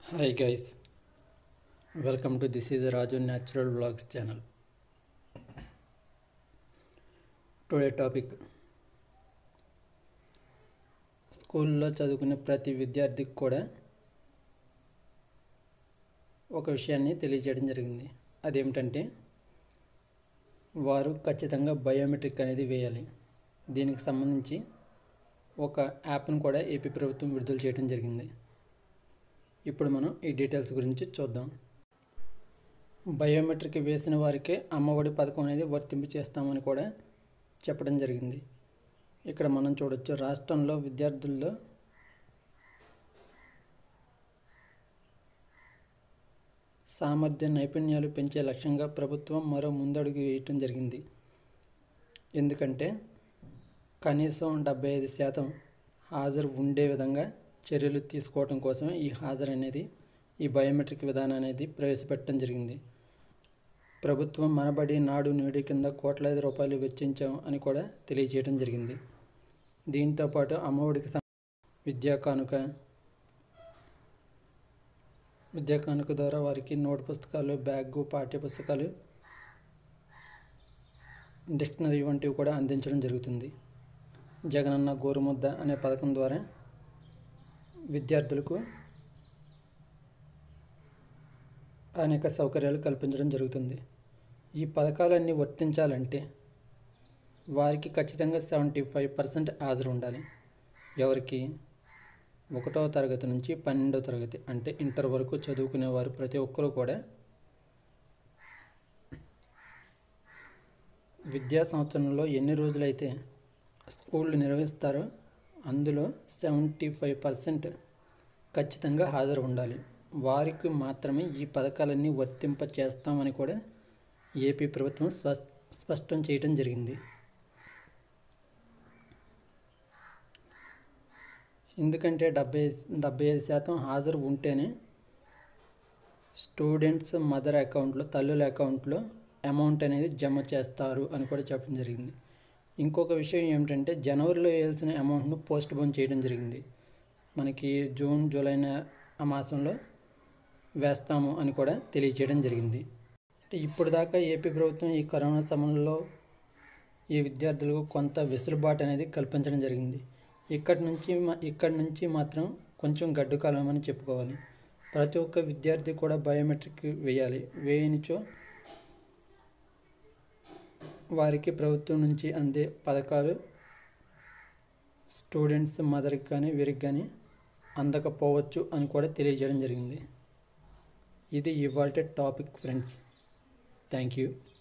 Hi guys, welcome to this is Raju Natural Vlogs channel. Today topic స్కూల్లో చదువుకునే ప్రతి విద్యార్థికి కూడా ఒక విషయాన్ని తెలియజేయడం జరిగింది. అదేమిటంటే వారు ఖచ్చితంగా బయోమెట్రిక్ అనేది వేయాలి. దీనికి సంబంధించి ఒక యాప్ను కూడా ఏపీ ప్రభుత్వం విడుదల చేయడం జరిగింది. ఇప్పుడు మనం ఈ డీటెయిల్స్ గురించి చూద్దాం. బయోమెట్రిక్ వేసిన వారికే అమ్మఒడి పథకం అనేది వర్తింపు చేస్తామని కూడా చెప్పడం జరిగింది. ఇక్కడ మనం చూడొచ్చు, రాష్ట్రంలో విద్యార్థుల్లో సామర్థ్య నైపుణ్యాలు పెంచే లక్ష్యంగా ప్రభుత్వం మరో ముందడుగు వేయటం జరిగింది. ఎందుకంటే కనీసం 75% హాజరు ఉండే విధంగా చర్యలు తీసుకోవడం కోసమే ఈ హాజరు అనేది, ఈ బయోమెట్రిక్ విధానం అనేది ప్రవేశపెట్టడం జరిగింది. ప్రభుత్వం మనబడి నాడు నేడు కింద కోట్లాది రూపాయలు వెచ్చించాం అని కూడా తెలియజేయడం జరిగింది. దీంతోపాటు అమ్మఒడికి విద్యా కానుక ద్వారా వారికి నోట్ పుస్తకాలు, బ్యాగు, పాఠ్య పుస్తకాలు, డిక్షనరీ వంటివి కూడా అందించడం జరుగుతుంది. జగనన్న గోరుముద్ద అనే పథకం ద్వారా విద్యార్థులకు అనేక సౌకర్యాలు కల్పించడం జరుగుతుంది. ఈ పథకాలన్నీ వర్తించాలంటే వారికి ఖచ్చితంగా 75% హాజరు ఉండాలి. ఎవరికి? 1వ తరగతి నుంచి 12వ తరగతి అంటే ఇంటర్ వరకు చదువుకునేవారు ప్రతి ఒక్కరూ కూడా విద్యా సంవత్సరంలో ఎన్ని రోజులైతే స్కూళ్ళు నిర్వహిస్తారో అందులో 75% ఖచ్చితంగా హాజరు ఉండాలి. వారికి మాత్రమే ఈ పథకాలన్నీ వర్తింప చేస్తామని కూడా ఏపీ ప్రభుత్వం స్పష్టం చేయడం జరిగింది. ఎందుకంటే 75% హాజరు ఉంటేనే స్టూడెంట్స్ మదర్ అకౌంట్లో, తల్లుల అకౌంట్లో అమౌంట్ అనేది జమ చేస్తారు అని కూడా చెప్పడం జరిగింది. ఇంకొక విషయం ఏమిటంటే జనవరిలో వేయాల్సిన అమౌంట్ను పోస్ట్ పోన్ చేయడం జరిగింది. మనకి జూన్, జూలై ఆ మాసంలో వేస్తాము అని కూడా తెలియచేయడం జరిగింది. అంటే ఇప్పుడు దాకా ఏపీ ప్రభుత్వం ఈ కరోనా సమయంలో ఈ విద్యార్థులకు కొంత వెసులుబాటు అనేది కల్పించడం జరిగింది. ఇక్కడి నుంచి మాత్రం కొంచెం గడ్డు కాలం అని చెప్పుకోవాలి. ప్రతి ఒక్క విద్యార్థి కూడా బయోమెట్రిక్ వేయాలి. వేయనిచో వారికి ప్రభుత్వం నుంచి అందే పథకాలు స్టూడెంట్స్ మదర్కి కానీ వీరికి కానీ అందకపోవచ్చు అని కూడా తెలియజేయడం జరిగింది. ఇది ఇవాల్టి టాపిక్ ఫ్రెండ్స్. Thank you.